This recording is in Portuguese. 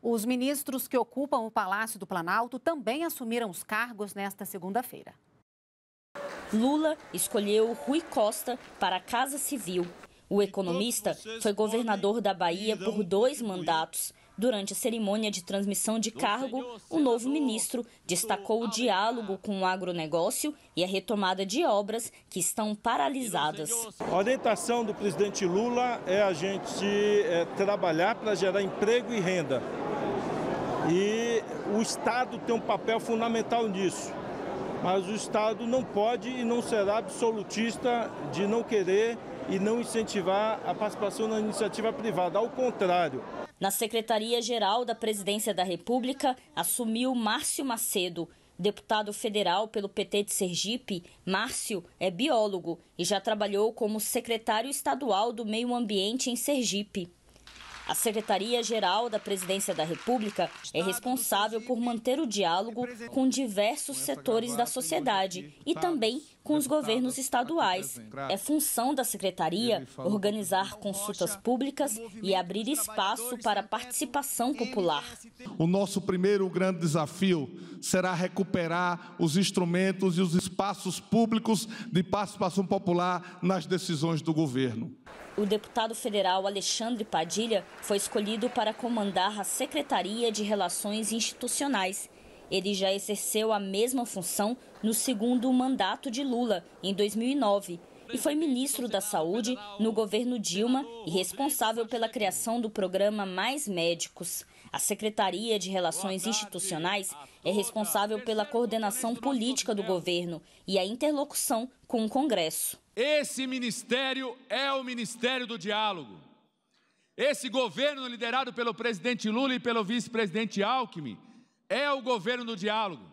Os ministros que ocupam o Palácio do Planalto também assumiram os cargos nesta segunda-feira. Lula escolheu Rui Costa para a Casa Civil. O economista foi governador da Bahia por 2 mandatos. Durante a cerimônia de transmissão de cargo, o novo ministro destacou o diálogo com o agronegócio e a retomada de obras que estão paralisadas. A orientação do presidente Lula é a gente trabalhar para gerar emprego e renda. E o Estado tem um papel fundamental nisso. Mas o Estado não pode e não será absolutista de não querer e não incentivar a participação na iniciativa privada. Ao contrário. Na Secretaria-Geral da Presidência da República, assumiu Márcio Macedo. Deputado federal pelo PT de Sergipe, Márcio é biólogo e já trabalhou como secretário estadual do Meio Ambiente em Sergipe. A Secretaria-Geral da Presidência da República é responsável por manter o diálogo com diversos setores da sociedade e também com os governos estaduais. É função da Secretaria organizar consultas públicas e abrir espaço para a participação popular. O nosso primeiro grande desafio será recuperar os instrumentos e os espaços públicos de participação popular nas decisões do governo. O deputado federal Alexandre Padilha foi escolhido para comandar a Secretaria de Relações Institucionais. Ele já exerceu a mesma função no 2º mandato de Lula, em 2009, e foi ministro da Saúde no governo Dilma e responsável pela criação do programa Mais Médicos. A Secretaria de Relações Institucionais é responsável pela coordenação política do governo e a interlocução com o Congresso. Esse ministério é o Ministério do Diálogo. Esse governo liderado pelo presidente Lula e pelo vice-presidente Alckmin é o governo do diálogo.